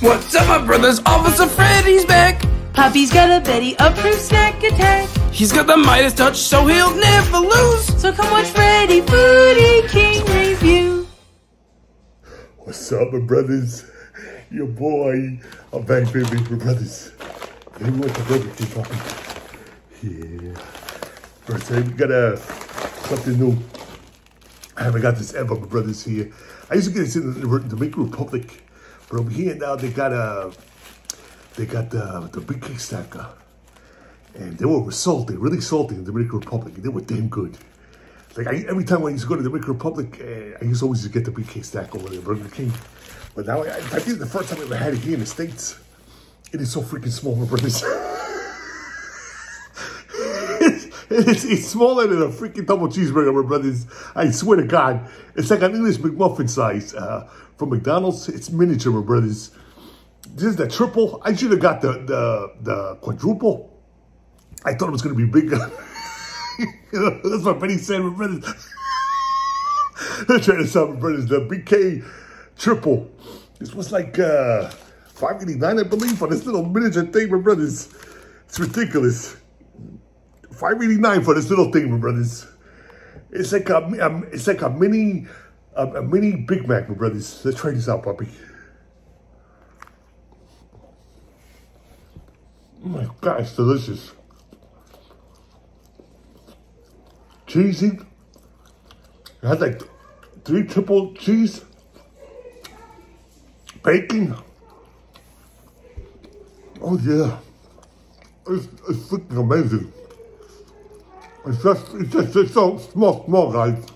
What's up, my brothers? Officer Freddy's back. Poppy's got a Betty-approved snack attack. He's got the Midas touch, so he'll never lose. So come watch Freddy Foodie King review. What's up, my brothers? Your boy, I'm back, baby, my brothers. Hey, what's the Burger King, Poppy? Yeah. First time we got something new. I haven't got this ever, my brothers here. I used to get this in the Dominican Republic, but over here now they got the Big Cake Stacker, and they were salty, really salty in the Dominican Republic, and they were damn good. Like every time I used to go to the Dominican Republic, I used to always get the Big Cake Stacker over there, Burger King. But now I think the first time I ever had it here in the States, it is so freaking small, my brothers. It's smaller than a freaking double cheeseburger, my brothers. I swear to God. It's like an English McMuffin size. From McDonald's, it's miniature, my brothers. This is the triple. I should have got the quadruple. I thought it was going to be bigger. That's what Benny said, my brothers. They're trying to sell, my brothers, the BK triple. This was like $5.89, I believe, for this little miniature thing, my brothers. It's ridiculous. $5.89 for this little thing, my brothers. It's like a mini Big Mac, my brothers. Let's try this out, puppy. Oh my God, it's delicious. Cheesy. It has like 3 triple cheese. Bacon. Oh yeah. It's freaking amazing. It's just so small, guys.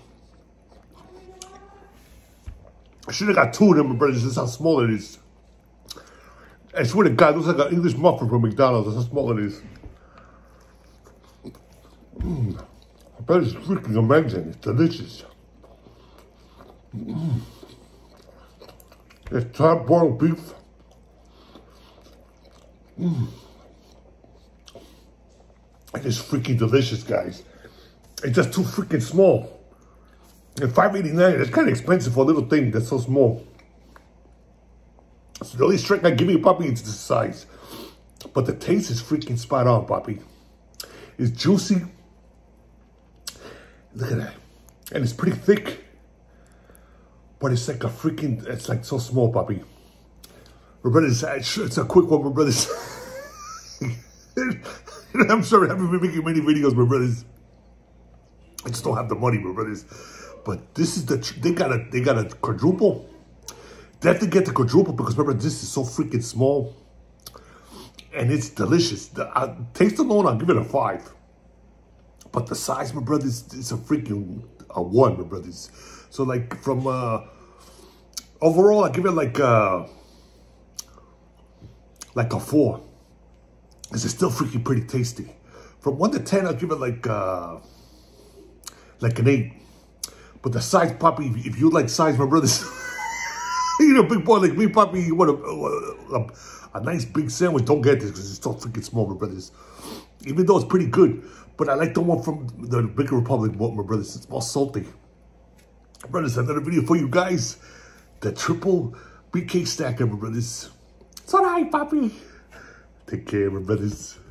I should have got 2 of them, my brothers. This is how small it is. I swear to God, it looks like an English muffin from McDonald's. That's how small it is. I bet it's freaking amazing. It's delicious. It's top boiled beef. It is freaking delicious, guys. It's just too freaking small. And $5.89, it's kind of expensive for a little thing that's so small. So the only strength I give you, Poppy, is the size. But the taste is freaking spot on, Poppy. It's juicy. Look at that. And it's pretty thick. But it's like a freaking, it's like so small, Poppy. My brothers, it's a quick one, my brothers. I'm sorry, I haven't been making many videos, my brothers. I just don't have the money, my brothers. But this is they got a quadruple. They have to get the quadruple because remember, this is so freaking small. And it's delicious. The taste alone, I'll give it a 5. But the size, my brothers, it's a freaking 1, my brothers. So like from overall, I give it like a 4. This is still freaking pretty tasty. From 1 to 10, I'll give it like an 8. But the size, Poppy, if you like size, my brothers, you know, big boy like me, Poppy, you want a nice big sandwich, don't get this because it's so freaking small, my brothers. Even though it's pretty good, but I like the one from the Dominican Republic more, my brothers. It's more salty. Brothers, another video for you guys. The triple BK Stacker, my brothers. It's all right, Poppy. Take care, my brothers.